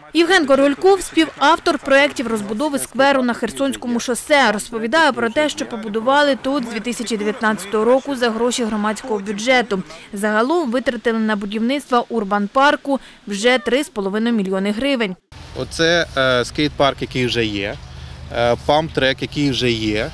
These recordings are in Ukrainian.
Євген Корольков – співавтор проєктів розбудови скверу на Херсонському шосе. Розповідає про те, що побудували тут з 2019 року за гроші громадського бюджету. Загалом витратили на будівництво урбан-парку вже 3,5 мільйони гривень. Оце скейт-парк, який вже є, памп-трек, який вже є.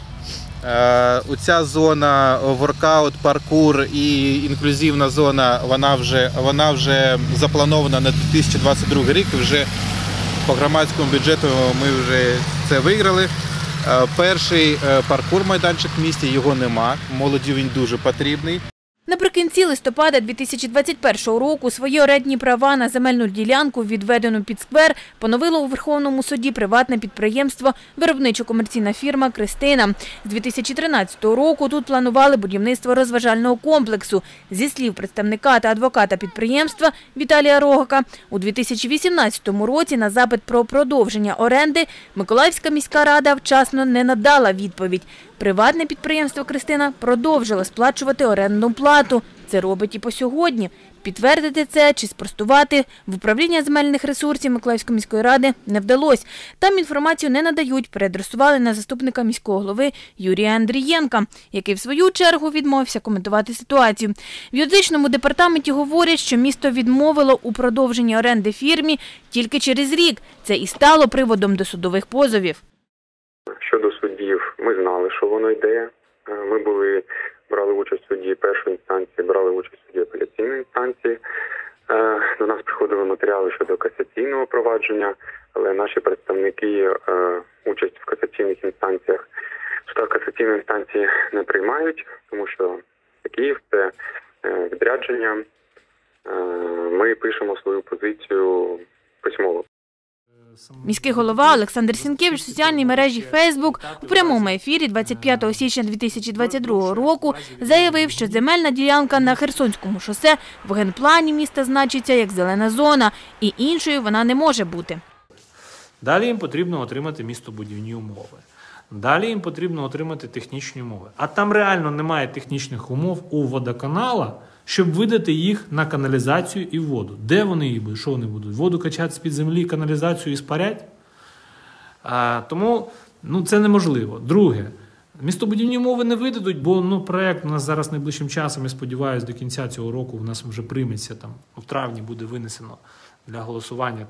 Оця зона воркаут, паркур і інклюзивна зона, вона вже запланована на 2022 рік. Вже по громадському бюджету ми вже це виграли. Перший паркур-майданчик в місті, його нема, молоді він дуже потрібний. Наприкінці листопада 2021 року свої орендні права на земельну ділянку, відведену під сквер, поновило у Верховному суді приватне підприємство «Виробничо-комерційна фірма Кристина». З 2013 року тут планували будівництво розважального комплексу. Зі слів представника та адвоката підприємства Віталія Рогака, у 2018 році на запит про продовження оренди Миколаївська міська рада вчасно не надала відповідь. Приватне підприємство «Кристина» продовжило сплачувати орендну плату. Це робить і по сьогодні. Підтвердити це чи спростувати в управління земельних ресурсів Миколаївської міської ради не вдалося. Там інформацію не надають, переадресували на заступника міського голови Юрія Андрієнка, який в свою чергу відмовився коментувати ситуацію. В юридичному департаменті говорять, що місто відмовило у продовженні оренди фірмі тільки через рік. Це і стало приводом до судових позовів. Щодо судів, ми знали, що воно йде. Ми брали участь в суді першої інстанції, брали участь в суді апеляційної інстанції. До нас приходили матеріали щодо касаційного провадження, але наші представники участь в касаційних інстанціях, в судах касаційної інстанції не приймають, тому що Київ – це відрядження. Ми пишемо свою позицію письмово. Міський голова Олександр Сінкевич в соціальній мережі Facebook у прямому ефірі 25 січня 2022 року заявив, що земельна ділянка на Херсонському шосе в генплані міста значиться як зелена зона, і іншою вона не може бути. Далі їм потрібно отримати містобудівні умови. Далі їм потрібно отримати технічні умови. А там реально немає технічних умов у водоканала, щоб видати їх на каналізацію і воду. Де вони їх будуть? Що вони будуть? Воду качати з-під землі, каналізацію і спарять? Тому це неможливо. Друге, містобудівні умови не видадуть, бо проєкт у нас зараз найближчим часом, я сподіваюся, до кінця цього року у нас вже прийметься, в травні буде винесено для голосування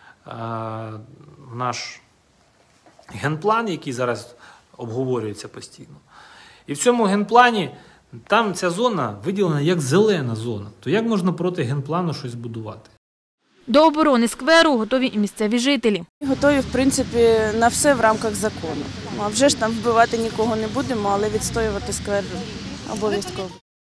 в наш генплан, який зараз обговорюється постійно. І в цьому генплані там ця зона виділена як зелена зона. То як можна проти генплану щось будувати? До оборони скверу готові і місцеві жителі. Готові, в принципі, на все в рамках закону. А вже ж там вбивати нікого не будемо, але відстоювати сквер обов'язково.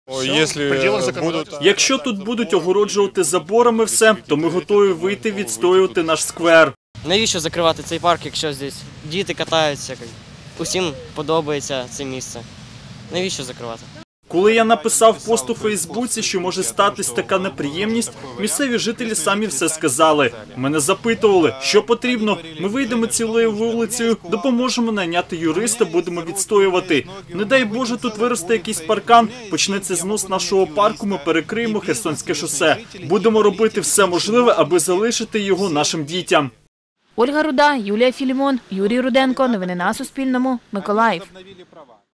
Якщо тут будуть огороджувати заборами все, то ми готові вийти відстоювати наш сквер. Навіщо закривати цей парк, якщо здесь діти катаються, усім подобається це місце? Навіщо закривати? Коли я написав пост у Фейсбуці, що може статись така неприємність, місцеві жителі самі все сказали. Мене запитували, що потрібно. Ми вийдемо цілою вулицею, допоможемо найняти юриста, будемо відстоювати. Не дай Боже, тут виросте якийсь паркан, почнеться знос нашого парку, ми перекриємо Херсонське шосе. Будемо робити все можливе, аби залишити його нашим дітям. Ольга Руда, Юлія Філімон, Юрій Руденко. Новини на Суспільному. Миколаїв.